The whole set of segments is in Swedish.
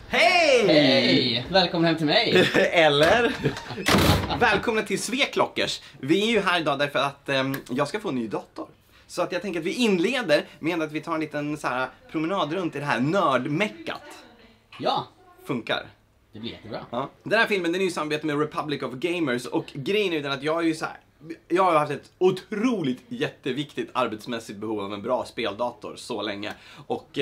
Hej! Hej! Välkommen hem till mig! Eller? Välkomna till Sveklockers. Vi är ju här idag därför att jag ska få en ny dator. Så att jag tänker att vi inleder med att vi tar en liten så här promenad runt i det här nördmeckat. Ja, Funkar. det blir jättebra. Ja. Den här filmen den är ju i samarbete med Republic of Gamers. Och grejen är ju den att jag är ju så här. Jag har haft ett otroligt jätteviktigt arbetsmässigt behov av en bra speldator så länge. Och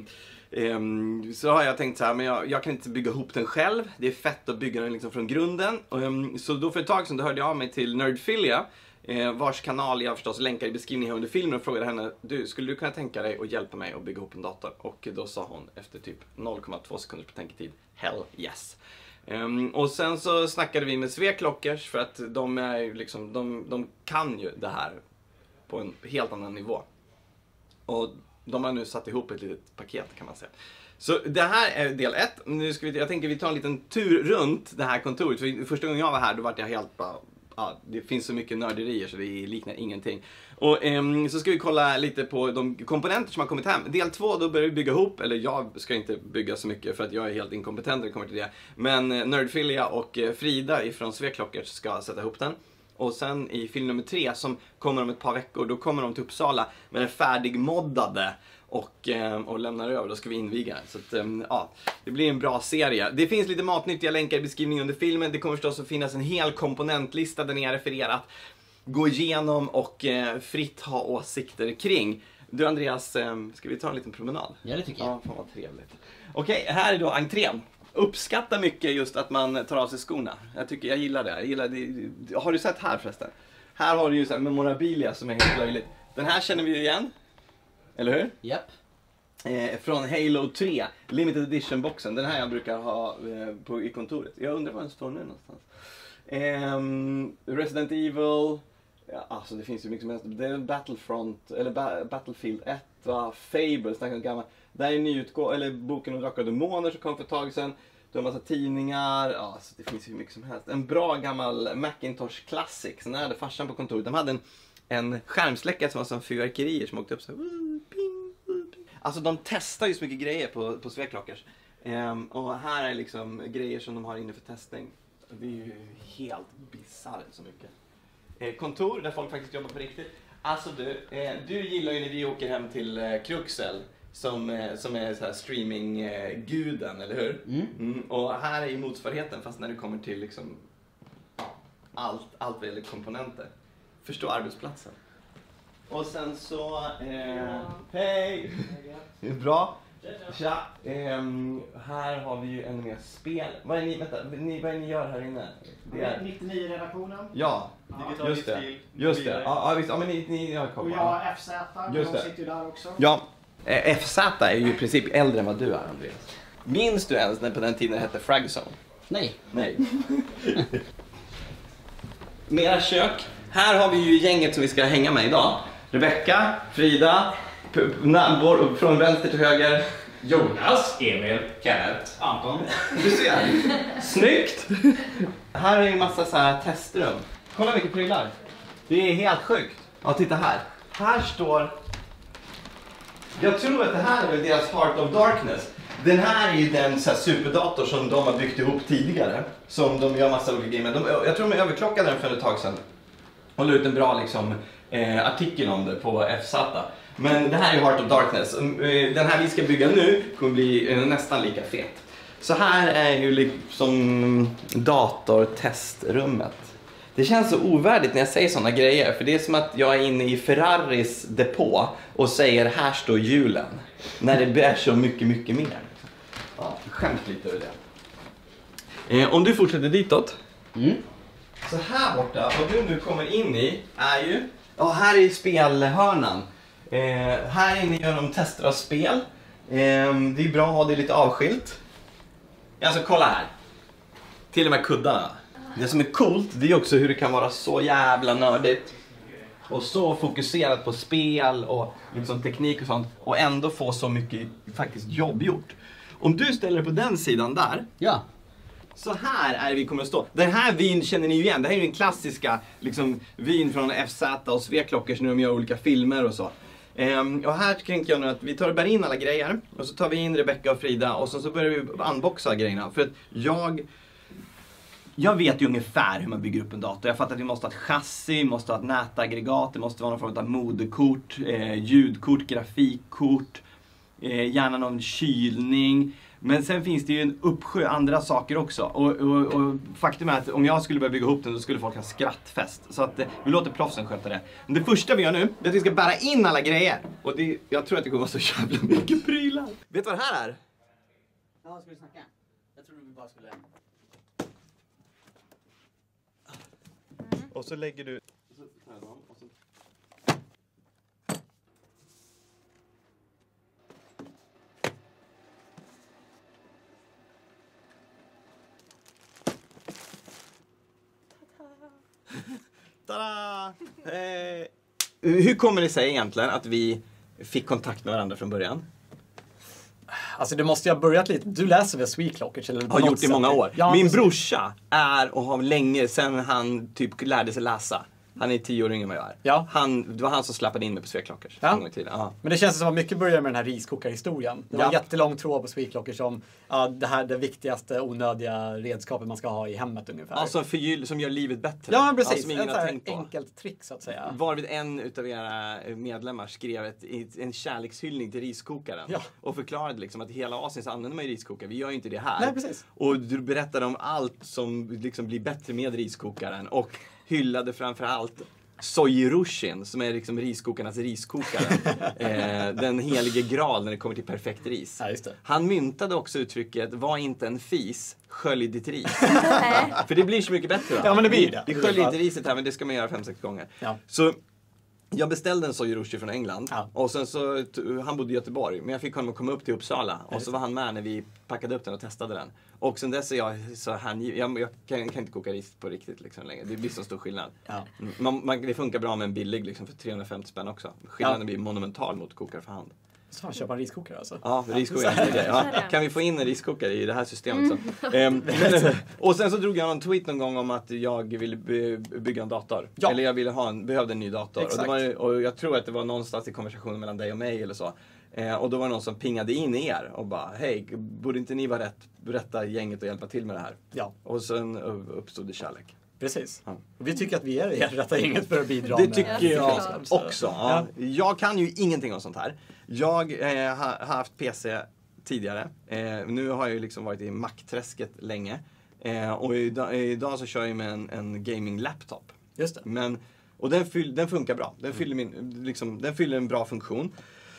så har jag tänkt så här, men jag kan inte bygga ihop den själv. Det är fett att bygga den liksom från grunden. Så då för ett tag sedan då hörde jag av mig till Nerdfilia, vars kanal jag förstås länkar i beskrivningen under filmen, och frågade henne: skulle du kunna tänka dig att hjälpa mig att bygga ihop en dator? Och då sa hon efter typ 0,2 sekunders betänketid: hell yes. Och sen så snackade vi med Sveklockers, för att de är liksom, de kan ju det här på en helt annan nivå. Och de har nu satt ihop ett litet paket kan man säga. Så det här är del 1. Nu ska jag tänker vi tar en liten tur runt det här kontoret. För första gången jag var här då var jag helt bara, det finns så mycket nörderier så det liknar ingenting. Och så ska vi kolla lite på de komponenter som har kommit hem. Del 2 då börjar vi bygga ihop, eller jag ska inte bygga så mycket för att jag är helt inkompetent när det kommer till det. Men Nerdfilia och Frida ifrån Sveklockers ska sätta ihop den. Och sen i film nummer 3 som kommer om ett par veckor, då kommer de till Uppsala med den färdigmoddade och lämnar över. Då ska vi inviga. Så att, det blir en bra serie. Det finns lite matnyttiga länkar i beskrivningen under filmen. Det kommer förstås att finnas en hel komponentlista där ni har refererat. Gå igenom och fritt ha åsikter kring. Du Andreas, ska vi ta en liten promenad? Ja, det tycker jag. Ja, fan vad trevligt. Okej, här är då entrén. Uppskattar mycket just att man tar av sig skorna. Jag gillar det. Har du sett här förresten? Här har du ju så här memorabilia som är helt löjligt. Den här känner vi ju igen. Eller hur? Japp. Från Halo 3, Limited Edition-boxen. Den här jag brukar ha i kontoret. Jag undrar var den står nu någonstans. Resident Evil. Ja, alltså det finns ju mycket som helst. Det är Battlefront, eller Battlefield 1, Fable, snackar gammal. Där är nyutgåva, eller boken om Drakar och Demoner som kom för ett tag sedan. Du har en massa tidningar, alltså det finns ju mycket som helst. En bra gammal Macintosh Classic, så när hade farsan på kontoret. De hade en skärmsläckare som var som fyrverkerier som åkte upp så här. Alltså de testar ju så mycket grejer på Sveklockers. Och här är liksom grejer som de har inne för testning. Det är ju helt bisarrt så mycket. Kontor där folk faktiskt jobbar på riktigt. Alltså du gillar ju när vi åker hem till Kruxel som är så här streamingguden, eller hur? Och här är ju motsvarigheten, fast när det kommer till liksom allt vad gäller komponenter. Förstå arbetsplatsen. Och sen så hej. Det är bra. Tja. Här har vi ju ännu mer spel. Vad är ni gör här inne? Det är 99-redaktionen. Ja, just det. Just det. Ja, visst. Ja, men ni har koll. Och jag FZ, de sitter ju där också. Ja, FZ är ju i princip äldre än vad du är, Andreas. Minns du ens när på den tiden det hette Fragzone? Nej. Mera kök. Här har vi ju gänget som vi ska hänga med idag. Rebecca, Frida, från vänster till höger. Jonas, Emil, Kenneth, Anton. Du ser. Snyggt. Här är ju en massa så här testrum. Kolla vilka prylar. Det är helt sjukt. Ja, titta här. Här står... Jag tror att det här är väl deras Heart of Darkness. Den här är ju den så här superdator som de har byggt ihop tidigare. Som de gör massa olika grejer med. Jag tror de överklockade den för ett tag sedan. Och la ut en bra liksom, artikel om det på FZ. Men det här är Heart of Darkness. Den här vi ska bygga nu kommer bli nästan lika fet. Så här är ju liksom datortestrummet. Det känns så ovärdigt när jag säger såna grejer. För det är som att jag är inne i Ferraris depå och säger här står hjulen. När det är så mycket, mycket mer. Ja, skämt lite över det. Om du fortsätter ditåt. Så här borta, vad du nu kommer in i är ju... Ja, här är spelhörnan. Här inne gör de tester av spel. Det är bra att ha det lite avskilt. Alltså kolla här. Till och med kuddarna. Det som är coolt, det är också hur det kan vara så jävla nördigt. Och så fokuserat på spel och liksom teknik och sånt. Och ändå få så mycket faktiskt jobb gjort. Om du ställer dig på den sidan där. Ja. Så här är vi kommer att stå. Den här vyn känner ni ju igen. Det här är ju den klassiska liksom, vyn från FZ och Sveklockers när de gör olika filmer och så. Och här tänker jag nu att vi tar och bär in alla grejer. Och så tar vi in Rebecca och Frida och så börjar vi unboxa grejerna. För att jag vet ju ungefär hur man bygger upp en dator. Jag fattar att vi måste ha ett chassi, vi måste ha ett nätaggregat, det måste vara någon form av moderkort, ljudkort, grafikkort, gärna någon kylning. Men sen finns det ju en uppsjö andra saker också. Och faktum är att om jag skulle börja bygga ihop den då skulle folk ha skrattfest. Så att vi låter proffsen sköta det. Men det första vi gör nu är att vi ska bära in alla grejer. Och jag tror att det kommer vara så jävla mycket prylar. Vet du vad det här är? Ja, ska vi snacka? Jag trodde vi bara skulle... Och så lägger du... Tada! Hur kommer det sig egentligen att vi fick kontakt med varandra från början? Alltså det måste ju ha börjat lite. Du läser väl Sweetlockers? Eller Har gjort det i många år. Ja, min brorsa är och har länge sedan han typ lärde sig läsa. Han är 10 år yngre än vad jag är. Ja. Det var han som släppade in mig på Sweetlockers. Ja. En gång i tiden. Ja. Men det känns som att mycket börjar med den här riskokarhistorien. Det var en Ja. jättelång tråd på Sweetlockers om det viktigaste onödiga redskapet man ska ha i hemmet ungefär. Alltså som gör livet bättre. Ja, precis. Som ingen Ett har tänkt på. enkelt trick så att säga. Varvid en utav era medlemmar skrev en kärlekshyllning till riskokaren. Ja. Och förklarade liksom att i hela Asien så använder man ju riskokare. Vi gör ju inte det här. Nej, precis. Och du berättade om allt som liksom blir bättre med riskokaren. Och hyllade framförallt Soyirushin som är liksom riskokarnas riskokare. Den helige graal när det kommer till perfekt ris. Ja, just det. Han myntade också uttrycket var inte en fis, skölj ditt ris. För det blir så mycket bättre då. Ja, men det blir det. Vi sköljer inte riset här men det ska man göra 5-6 gånger. Ja. Så jag beställde en Soyirushi från England. Ja. Och sen så, han bodde i Göteborg. Men jag fick honom att komma upp till Uppsala. Och så var han med när vi packade upp den och testade den. Och sen dess är jag så jag kan inte koka ris på riktigt liksom längre. Det blir så stor skillnad. Ja. Det funkar bra med en billig liksom för 350 spänn också. Skillnaden blir monumental mot kokare för hand. Så fan, köpa en riskokare alltså? Ja, riskokare. Ja. Kan vi få in en riskokare i det här systemet så? Och sen så drog jag en tweet någon gång om att jag ville bygga en dator. Ja. Eller jag behövde en ny dator. Exakt. Och jag tror att det var någonstans i konversationen mellan dig och mig eller så. Och då var det någon som pingade in er och bara, hej, borde inte ni vara rätta gänget och hjälpa till med det här? Ja. Och sen uppstod det kärlek. Precis. Ja. Och vi tycker att vi är helt rätta gänget för att bidra Det med tycker jag kunskap, också. Ja. Jag kan ju ingenting om sånt här. Jag har haft PC tidigare. Nu har jag ju liksom varit i Mac-träsket länge. Och idag så kör jag med en gaming-laptop. Just det. Och den funkar bra. Den fyller en bra funktion.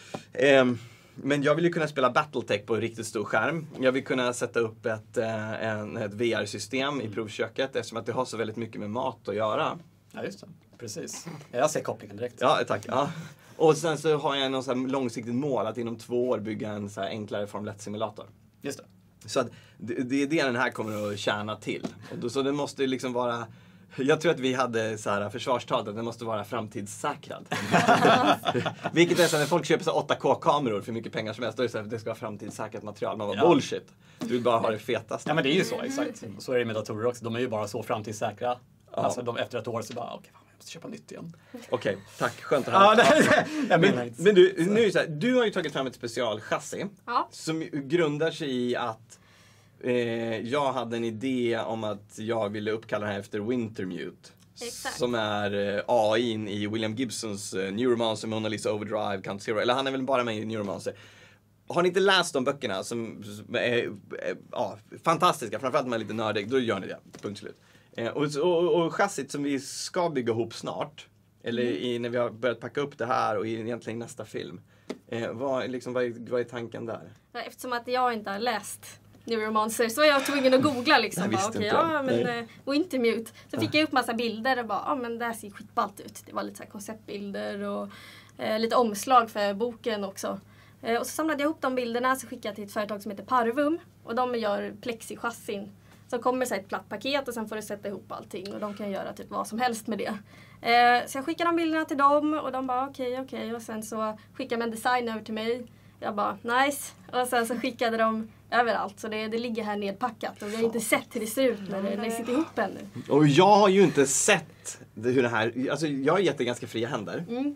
Men jag vill ju kunna spela Battletech på en riktigt stor skärm. Jag vill kunna sätta upp ett VR-system i provköket eftersom att det har så väldigt mycket med mat att göra. Ja, just det. Precis. Jag ser kopplingen direkt. Ja, tack. Ja. Och sen så har jag någon så här långsiktigt mål att inom 2 år bygga en så här enklare Formel 1-simulator. Just det. Så att det är det den här kommer att tjäna till. Så det måste liksom vara... Jag tror att vi hade så här försvarstal att den måste vara framtidssäkrad. Vilket är så när folk köper så 8K-kameror för mycket pengar som helst, då är det så att det ska vara framtidssäkrat material. Man bara bullshit. Du vill bara ha det fetaste. Ja, men det är ju så, exakt. Och så är det med datorer också. De är ju bara så framtidssäkra. Ja. Alltså efter ett år så bara, okej, jag måste köpa nytt igen. Okej, tack. Skönt att höra. Jag menar inte. Men du, nu är det så här, du har ju tagit fram ett specialchassi. Ja. Som grundar sig i att jag hade en idé om att jag ville uppkalla den här efter Wintermute. Exakt. Som är AI:n i William Gibsons Neuromancer, Mona Lisa Overdrive, Count Zero. Eller han är väl bara med i Neuromancer. Har ni inte läst de böckerna som är fantastiska, framförallt om man är lite nördig, då gör ni det. Punkt slut. Och chassit som vi ska bygga ihop snart, eller när vi har börjat packa upp det här och egentligen nästa film. Vad är tanken där? Ja, eftersom att jag inte har läst Neuromancer så var jag tvungen att googla liksom. Jag visste inte. Wintermute. Så fick jag upp massa bilder och bara, men det här ser skitballt ut. Det var lite så här konceptbilder och lite omslag för boken också. Och så samlade jag ihop de bilderna så skickade jag till ett företag som heter Parvum. Och de gör plexichassin. Så kommer så ett platt paket och sen får du sätta ihop allting. Och de kan göra typ vad som helst med det. Så jag skickade de bilderna till dem och de bara okej. Och sen så skickade de en design över till mig. Jag bara nice. Och sen så skickade de överallt. Så det ligger här nedpackat. Och vi har inte sett hur det ser ut när det sitter ihop ännu. Och jag har ju inte sett hur det här... Alltså jag har gett det ganska fria händer.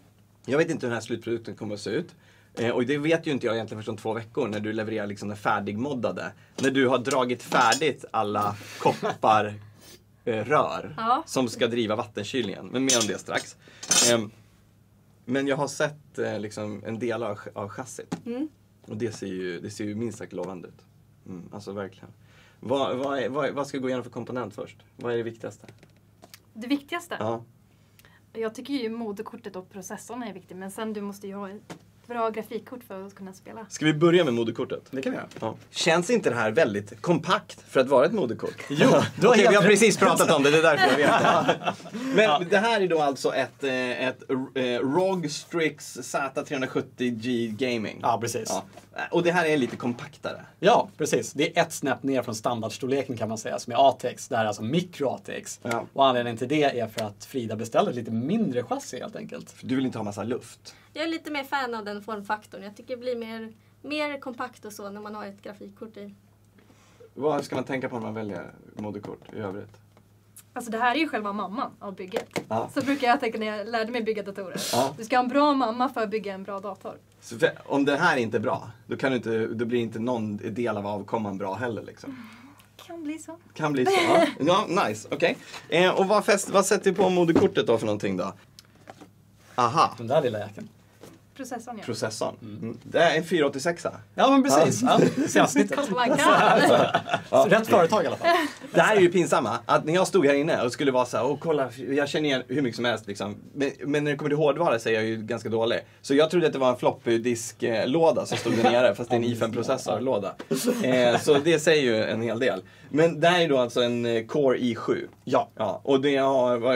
Jag vet inte hur den här slutprodukten kommer att se ut. Och det vet ju inte jag egentligen först om 2 veckor när du levererar liksom den färdigmoddade. När du har dragit färdigt alla koppar rör som ska driva vattenkylningen. Men mer om det strax. Men jag har sett liksom en del av chassit. Och det ser ju minst sagt lovande ut. Alltså verkligen. Vad ska gå igenom för komponent först? Vad är det viktigaste? Det viktigaste? Ja. Jag tycker ju moderkortet och processorn är viktigt. Men sen du måste ju ha ett bra grafikkort för att kunna spela. Ska vi börja med moderkortet? Det kan vi göra. Ja. Känns inte det här väldigt kompakt för att vara ett moderkort? Jo, du har vi har helt precis pratat om det, det är därför jag vet det. Men det här är då alltså ett ROG Strix Z370G Gaming. Ja, precis. Ja. Och det här är lite kompaktare. Ja, precis. Det är ett snäpp ner från standardstorleken kan man säga, som är ATX. Det här är alltså mikro ATX. Ja. Och anledningen till det är för att Frida beställde ett lite mindre chassi helt enkelt. För du vill inte ha massa luft. Jag är lite mer fan av den formfaktorn. Jag tycker det blir mer kompakt och så när man har ett grafikkort i. Vad ska man tänka på när man väljer moderkort i övrigt? Alltså det här är ju själva mamman av bygget. Ja. Så brukar jag tänka när jag lärde mig bygga datorer. Ja. Du ska ha en bra mamma för att bygga en bra dator. Så om det här är inte bra, då blir inte någon del av avkomman bra heller liksom. Kan bli så. Kan bli så, ja. Ja, nice, okej. Och vad sätter vi på moderkortet då för någonting då? Aha, Den där lilla jäkeln. Processorn, ja. processorn. Det är en 486. Ja, men precis. Ja, senasnittet. Man kan. Rätt företag i alla fall. Det här är ju pinsamma, att när jag stod här inne och skulle vara så här, kolla, jag känner igen hur mycket som helst liksom. Men när det kommer till hårdvara så är jag ju ganska dålig. Så jag trodde att det var en floppy disklåda som stod där nere, fast det är en i5-processorlåda. Så det säger ju en hel del. Men det här är då alltså en Core i7. Ja. Och det har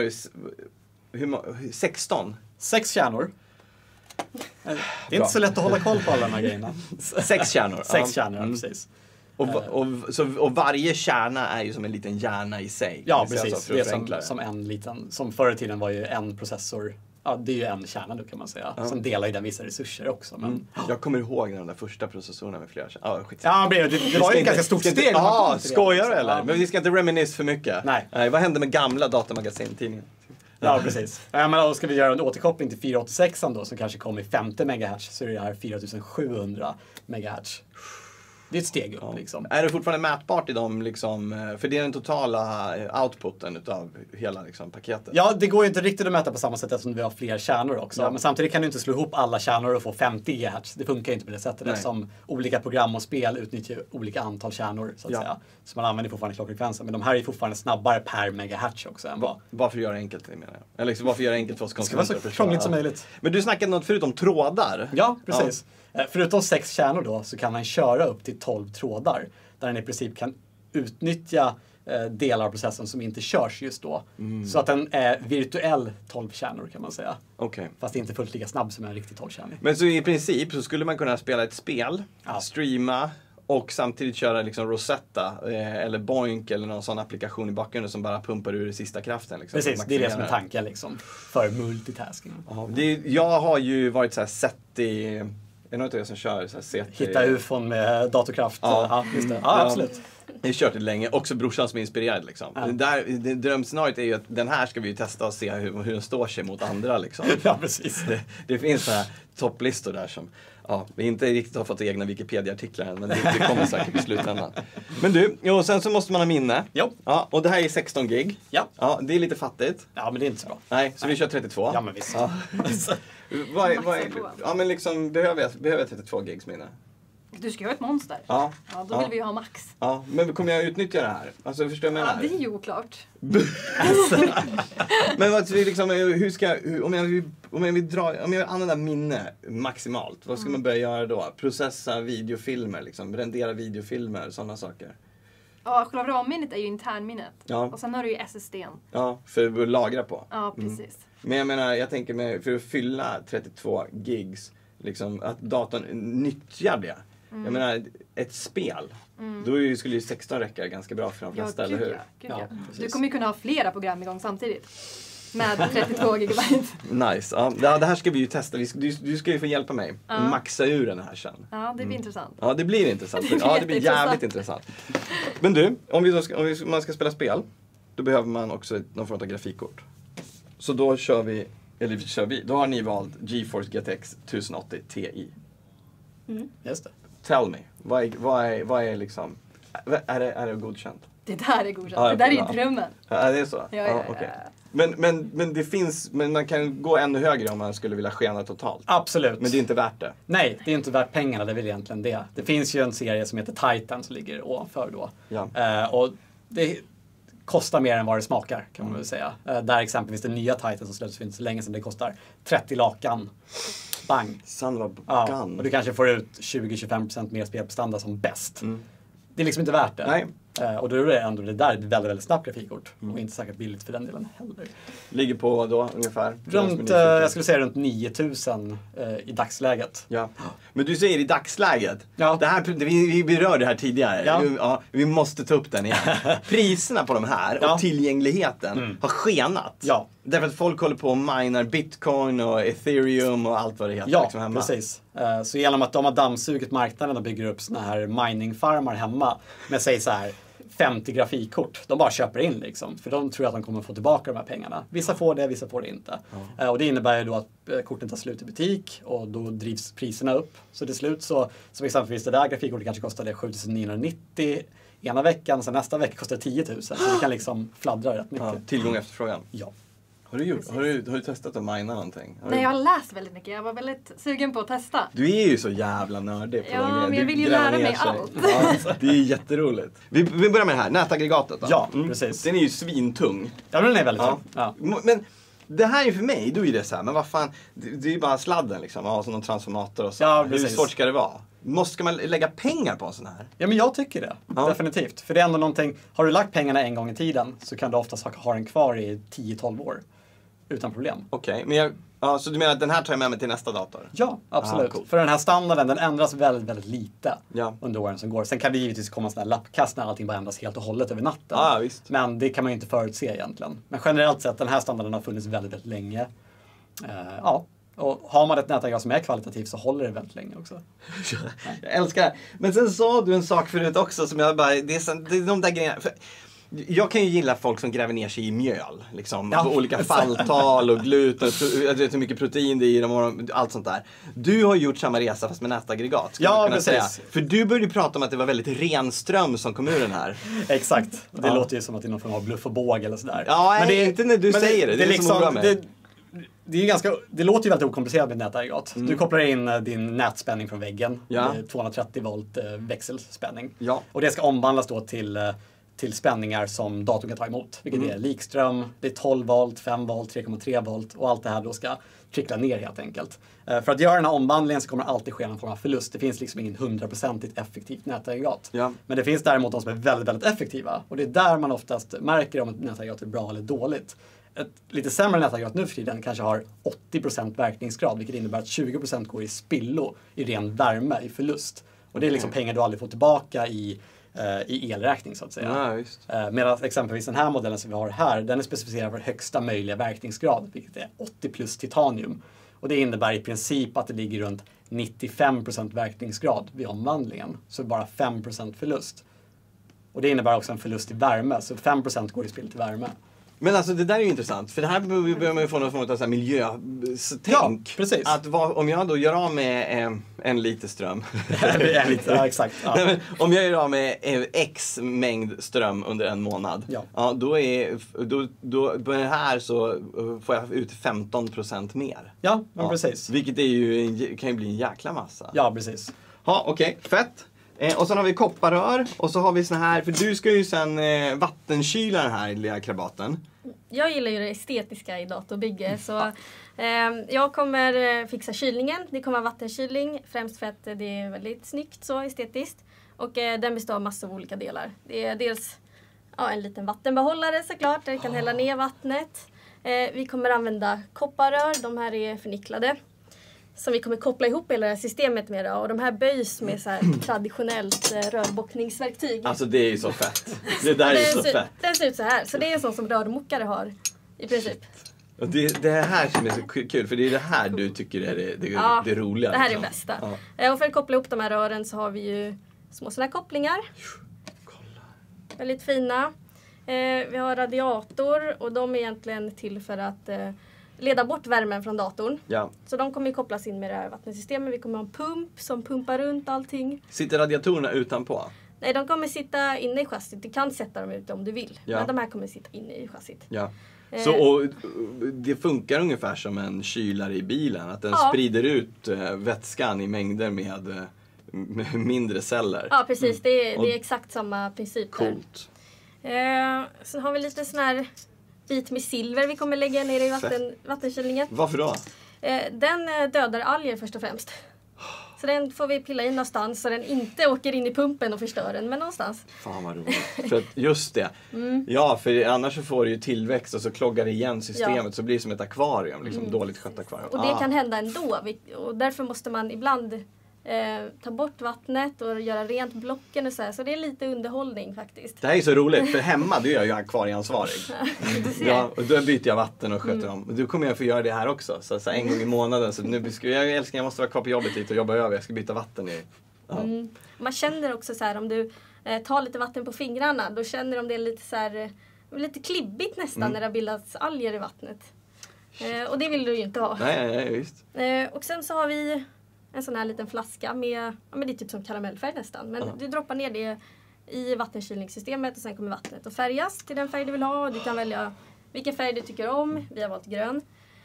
16. 6 kärnor. Det är inte så lätt att hålla koll på alla de här grejerna. 6 kärnor. 6 kärnor, precis. Och varje kärna är ju som en liten hjärna i sig. Ja, precis. precis. Det är som en liten, som förr i tiden var ju en processor. Ja, det är ju en kärna då kan man säga. Ja. Sen delar ju den vissa resurser också. Men... Jag kommer ihåg de där första processorerna med flera kärnor. Det var ju ett ganska stort steg. Ja, skojar du eller? Ja. Men vi ska inte reminisce för mycket. Nej. Vad hände med gamla datamagasin-tidningen? Ja, precis. Men då ska vi göra en återkoppling till 486 då, som kanske kom i 50 MHz, så är det här 4700 MHz. Det är ett steg upp liksom. Är det fortfarande mätbart i dem liksom, för det är den totala outputen utav hela liksom, paketet? Ja, det går ju inte riktigt att mäta på samma sätt eftersom vi har fler kärnor också. Ja. Men samtidigt kan du inte slå ihop alla kärnor och få 50 GHz. Det funkar ju inte på det sättet eftersom olika program och spel utnyttjar olika antal kärnor så att säga. Så man använder fortfarande klockfrekvensen. Men de här är fortfarande snabbare per megahertz också än vad. Varför göra det enkelt, det menar jag? Eller liksom, varför göra det enkelt för oss konsumenter? Det ska vara så krångligt som möjligt. Men du snackade något förut om trådar. Ja, precis. Förutom 6 kärnor då så kan man köra upp till 12 trådar. Där den i princip kan utnyttja delar av processen som inte körs just då. Så att den är virtuell 12 kärnor kan man säga. Okay. Fast inte fullt lika snabb som en riktig 12-kärnig. Men så i princip så skulle man kunna spela ett spel, streama och samtidigt köra liksom Rosetta eller Boink eller någon sån applikation i bakgrunden som bara pumpar ur sista kraften. Liksom, precis, det är det som är tanken liksom, för multitasking. Jag har ju varit så här sett i... Är det något av er som kör så här hitta ufon med datorkraft? Ja, just det. Ja, absolut. Jag har kört det länge. Också brorsan som är inspirerad liksom. Drömscenariot är ju att den här ska vi ju testa och se hur den står sig mot andra liksom. Ja, precis. Det finns så här topplistor där som vi inte riktigt har fått egna Wikipedia-artiklar än, men det kommer säkert i slutändan. Men du, sen så måste man ha minne. Jo. Ja, och det här är 16 gig. Ja. Det är lite fattigt. Ja, men det är inte så bra. Nej, så vi kör 32. Ja, men visst. Ja, men liksom, behöver jag 32 gigs minne? Du ska ju ha ett monster. Ja. Då vill vi ju ha max. Ja, men kommer jag utnyttja det här? Alltså, förstår du vad jag menar? Ja, det är ju oklart. Men vad, liksom, hur ska om jag vill använda minne maximalt, vad ska man börja göra då? Processa videofilmer, liksom, rendera videofilmer, sådana saker. Ja, själva ramminnet är ju internminnet. Ja. Och sen har du ju SSD:n. Ja, för att lagra på. Ja, precis. Men jag menar, jag tänker mig för att fylla 32 gigs, liksom, att datorn nyttjar det. Jag menar, ett spel, då skulle ju 16 räcka ganska bra för de flesta, eller hur? Ja, du kommer ju kunna ha flera program igång samtidigt. Med 32 gigabyte. Nice. Ja, det här ska vi ju testa. Du ska ju få hjälpa mig. Maxa ur den här sen. Ja, det blir intressant. Ja, det blir intressant. Ja, det blir jävligt intressant. Men du, om man ska spela spel, då behöver man också någon form av grafikkort. Så då kör vi eller kör vi, då har ni valt GeForce GTX 1080 Ti. Just det. Tell me, vad är liksom, är det godkänt? Det där är godkänt. Ja, det där är ju bra. drömmen. Ja, det är så? Ja. Okej. Men det finns, men man kan gå ännu högre om man skulle vilja skena totalt. Absolut. Men det är inte värt det. Nej, det är inte värt pengarna, det är väl egentligen det. Det finns ju en serie som heter Titan som ligger ovanför då. Ja. Och det kostar mer än vad det smakar, kan man väl säga. Där exempelvis den nya Titan som släpptes för inte så länge sedan, det kostar 30 lakan. Bang! Son of a Ja, gun. och du kanske får ut 20-25% mer spelprestanda som bäst. Det är liksom inte värt det. Nej. Och då är det ändå det där ett väldigt, väldigt snabbt grafikkort. Och inte säkert billigt för den delen heller. Ligger på då ungefär? Jag skulle säga runt 9000 i dagsläget. Ja. Men du säger i dagsläget. Ja. Det här, vi berörde det här tidigare. Ja. Ja, vi måste ta upp den igen. Priserna på de här och tillgängligheten har skenat. Ja. Därför att folk håller på och minar bitcoin och ethereum och allt vad det heter. Ja, liksom hemma. precis. Så genom att de har dammsugit marknaden och bygger upp såna här miningfarmar hemma med säg så här 50 grafikkort. De bara köper in liksom. För de tror att de kommer få tillbaka de här pengarna. Vissa får det, vissa får det inte. Och det innebär ju då att korten tar slut i butik och då drivs priserna upp. Så till slut så, som exempelvis det där grafikkortet kanske kostade 7990 ena veckan, så nästa vecka kostar det 10 000. Så det kan liksom fladdra rätt mycket. Ja, tillgång och efterfrågan. Ja. Har du testat att mina någonting? Nej, jag har läst väldigt mycket. Jag var väldigt sugen på att testa. Du är ju så jävla nördig på Ja, de grejerna. men jag vill ju Du gräver lära mig ner sig. allt. Ja, det är jätteroligt. Vi börjar med det här, nätaggregatet då. Ja, precis. Den är ju svintung. Ja, men den är väldigt Ja. tung. Ja. Men det här är ju för mig, då är det så här, men vad fan, det är ju bara sladden liksom, ja, som någon transformator och så. Ja, Hur precis. svårt ska det vara? Ska man lägga pengar på en sån här? Ja, men jag tycker det. Ja. Definitivt. För det är ändå någonting, har du lagt pengarna en gång i tiden så kan du oftast ha den kvar i 10-12 år. Utan problem. Okej, men så du menar att den här tar jag med mig till nästa dator? Ja, absolut. coolt. För den här standarden, den ändras väldigt, väldigt lite Ja. under åren som går. Sen kan det givetvis komma sådana här lappkast när allting bara ändras helt och hållet över natten. Ja, visst. Men det kan man ju inte förutse egentligen. Men generellt sett, den här standarden har funnits väldigt, väldigt länge. Ja, och har man ett nätaggregat som är kvalitativt så håller det väldigt länge också. Jag älskar det. Men sen sa du en sak förut också som jag bara, det är de där grejerna. Jag kan ju gilla folk som gräver ner sig i mjöl. Liksom, Ja, olika falltal och gluten, hur mycket protein det är i dem och allt sånt där. Du har gjort samma resa fast med nätaggregat. Ja, precis. För du började prata om att det var väldigt ren ström som kom ur den här. Exakt. Det Ja. låter ju som att det är någon form av bluff och båg eller sådär. Ja, Men nej, inte när du säger det. Det är liksom, som bra med. det är ganska, det låter ju väldigt okomplicerat med ett nätaggregat. Du kopplar in din nätspänning från väggen. Ja. 230 volt växelspänning. Ja. Och det ska omvandlas då till spänningar som datorn kan ta emot. Vilket är likström, det är 12 volt, 5 volt, 3,3 volt och allt det här då ska trickla ner helt enkelt. För att göra den här omvandlingen så kommer det alltid ske en form av förlust. Det finns liksom ingen 100% effektivt nätaggregat. Ja. Men det finns däremot de som är väldigt, väldigt effektiva. Och det är där man oftast märker om ett nätaggregat är bra eller dåligt. Ett lite sämre nätaggregat nu för tiden kanske har 80% verkningsgrad, vilket innebär att 20% går i spillo i ren värme, i förlust. Och det är liksom pengar du aldrig får tillbaka i elräkning så att säga. Ja, just. Medan exempelvis den här modellen som vi har här, den är specificerad för högsta möjliga verkningsgrad, vilket är 80 plus titanium. Och det innebär i princip att det ligger runt 95% verkningsgrad vid omvandlingen. Så bara 5% förlust. Och det innebär också en förlust i värme, så 5% går i spill till värme. Men alltså det där är ju intressant, för det här behöver man ju få någon form av så här miljötänk. Ja, precis. Att om jag då gör av med en liter ström. Ja, exakt. Ja. Nej, men om jag gör av med x mängd ström under en månad. Ja. Då på det här så får jag ut 15% mer. Ja, men precis. Vilket är ju, kan ju bli en jäkla massa. Ja, precis. Ja, okej. Fett. Och sen har vi kopparrör och så har vi såna här, för du ska ju sen vattenkyla den här lilla krabaten. Jag gillar ju det estetiska i datorbygge så jag kommer fixa kylningen. Det kommer vara vattenkylning främst för att det är väldigt snyggt så estetiskt. Och den består av massor av olika delar. Det är dels en liten vattenbehållare såklart där vi kan hälla ner vattnet. Vi kommer använda kopparrör, de här är förnicklade. Som vi kommer koppla ihop hela det här systemet med då. Och de här böjs med så här traditionellt rörbockningsverktyg. Alltså det är ju så fett. Det där är ju så fett. Den ser ut så här. Så det är en sån som rörmokare har i princip. Och det här som är så kul, för det är det här du tycker är det roliga. Det här är det liksom. bästa. Ja. Och för att koppla ihop de här rören så har vi ju små såna här kopplingar. Kolla. Väldigt fina. Vi har radiator och de är egentligen till för att leda bort värmen från datorn. Ja. Så de kommer ju kopplas in med det här vattensystemet. Vi kommer ha en pump som pumpar runt allting. Sitter radiatorerna utanpå? Nej, de kommer sitta inne i chassit. Du kan sätta dem ute om du vill. Ja. Men de här kommer sitta inne i chassit. Ja. Så, och det funkar ungefär som en kylare i bilen. Att den sprider ut vätskan i mängder med mindre celler. Ja, precis. Det är exakt samma princip. Coolt. Sen har vi lite sån här bit med silver vi kommer lägga ner i vattenkylningen. Varför då? Den dödar alger först och främst. Så den får vi pilla in någonstans så den inte åker in i pumpen och förstör den, men någonstans. Fan vad roligt. För att just det. Ja, för annars så får du ju tillväxt och så kloggar det igen systemet så blir det som ett akvarium. Liksom dåligt skött akvarium. Och det kan hända ändå. Och därför måste man ibland ta bort vattnet och göra rent blocken och så här. Så det är lite underhållning faktiskt. Det här är så roligt, för hemma då är jag ju akvarieansvarig. Du ser. Ja, och då byter jag vatten och sköter dem. Och du kommer jag få göra det här också. Så en gång i månaden. Så nu jag älskar, jag måste vara kvar på jobbet lite och jobba över. Jag ska byta vatten i. Ja. Man känner också så här, om du tar lite vatten på fingrarna, då känner de det lite så här, lite klibbigt nästan när det har bildats alger i vattnet. Och det vill du ju inte ha. Nej, visst. Och sen så har vi en sån här liten flaska med, det är typ som karamellfärg nästan. Men du droppar ner det i vattenkylningssystemet och sen kommer vattnet att färgas till den färg du vill ha. Du kan välja vilken färg du tycker om. Vi har valt grön.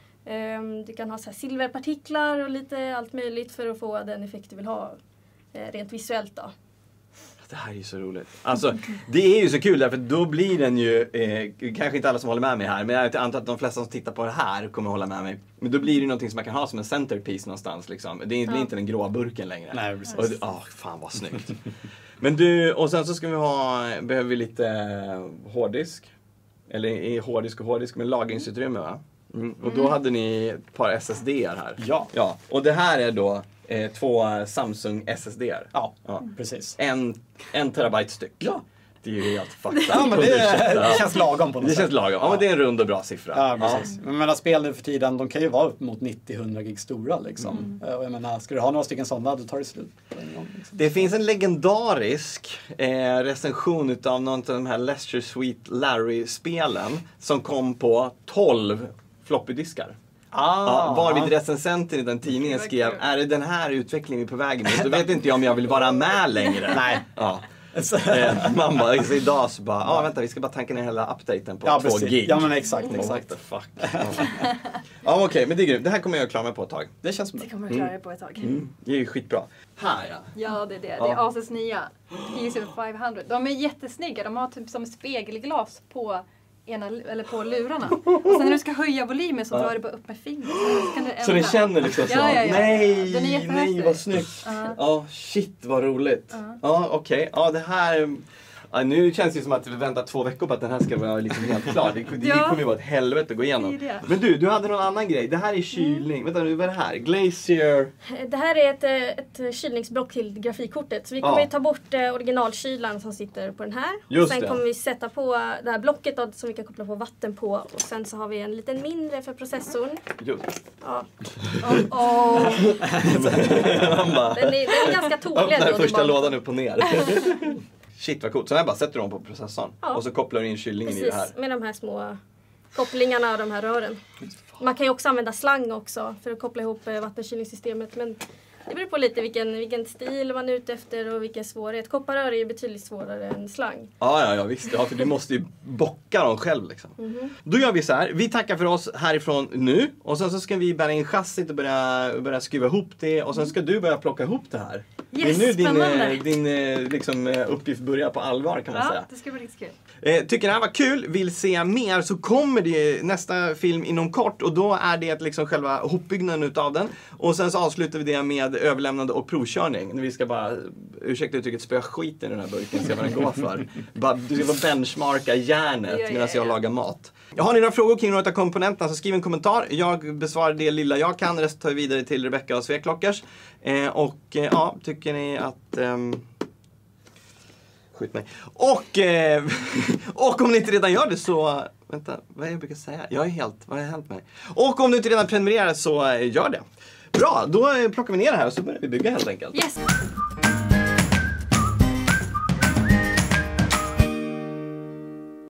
Du kan ha så här silverpartiklar och lite allt möjligt för att få den effekt du vill ha rent visuellt då. Det här är ju så roligt. Alltså, det är ju så kul därför då blir den ju, kanske inte alla som håller med mig här, men jag antar att de flesta som tittar på det här kommer hålla med mig. Men då blir det ju någonting som man kan ha som en centerpiece någonstans liksom. Det blir inte den grå burken längre. Nej, precis. Och, fan vad snyggt. Men du, och sen så ska vi behöver vi lite hårddisk. Eller hårddisk och hårddisk, men lagringsutrymme va? Och då hade ni ett par SSD-ar här. Ja. Och det här är då 2 Samsung SSD-ar. Ja, precis. En terabyte styck. Ja. Det är ju helt fucked up. Ja, men det känns lagom på något sätt. Det känns lagom. Ja, men det är en rund och bra siffra. Ja, precis. Men menar, spel nu för tiden, de kan ju vara upp mot 90-100 gig stora liksom. Och jag menar, ska du ha några stycken sådana, då tar det slut på en gång. Liksom. Det finns en legendarisk recension utav någon av de här Leisure Suite Larry-spelen som kom på 12 floppydiskar. Varvid recensenten i den tidningen skrev, är det den här utvecklingen vi är på väg mot? Då vet inte jag om jag vill vara med längre. Nej. Ja. Man bara, så idag så bara, vänta vi ska bara tanka ner hela updaten på 2 gig. Ja men exakt. What the fuck. Okej, men det är grymt. Det här kommer jag klara mig på ett tag. Det känns som Det kommer jag klara på ett tag. Det är ju skitbra. Här ja. Ja, det är det. Det är Asus nya PSU 500. De är jättesnygga. De har typ som spegelglas på på lurarna. Och sen när du ska höja volymen så drar du bara upp med fingret. Så ni känner liksom så? Ja. Nej, vad snyggt. Shit vad roligt. Okej. Det här... nu känns det som att vi väntar 2 veckor på att den här ska vara liksom helt klar. Det kommer ju vara ett helvete att gå igenom. Men du hade någon annan grej. Det här är kylning. Vänta nu, vad är det här? Glacier... Det här är ett kylningsblock till grafikkortet. Så vi kommer ta bort originalkylaren som sitter på den här. Och sen kommer vi sätta på det här blocket då, som vi kan koppla på vatten på. Och sen så har vi en liten mindre för processorn. Just. Ja. Den är ganska tokig. Öppna den första lådan upp och ner. Shit vad coolt. Så här bara sätter du dem på processorn. Och så kopplar du in kylningen i det här. Precis, med de här små kopplingarna och de här rören. Man kan ju också använda slang också för att koppla ihop vattenkylningssystemet. Men det beror på lite vilken stil man är ute efter och vilken svårighet. Kopparrör är ju betydligt svårare än slang. Ja visst. Ja, för du måste ju bocka dem själv liksom. Då gör vi så här. Vi tackar för oss härifrån nu. Och sen så ska vi bära in chassit och börja skruva ihop det. Och sen ska du börja plocka ihop det här. Yes, det är nu din liksom, uppgift börjar på allvar kan man säga. Ja, det ska bli riktigt kul. Tycker det här var kul, vill se mer, så kommer det nästa film inom kort. Och då är det liksom själva hopbyggnaden utav den. Och sen så avslutar vi det med överlämnande och provkörning. Vi ska bara, ursäkta uttrycket, spöa skiten i den här burken och se vad den går för. Du ska bara benchmarka järnet medan jag lagar mat. Har ni några frågor kring några av komponenterna så skriv en kommentar. Jag besvarar det lilla jag kan, resten tar vi vidare till Rebecca och Sveklockers. Tycker ni att... skjut mig. Och om ni inte redan gör det så... Vänta, vad är jag brukar säga? Vad har hänt mig? Och om du inte redan prenumererar så gör det. Bra, då plockar vi ner det här och så börjar vi bygga helt enkelt. Yes!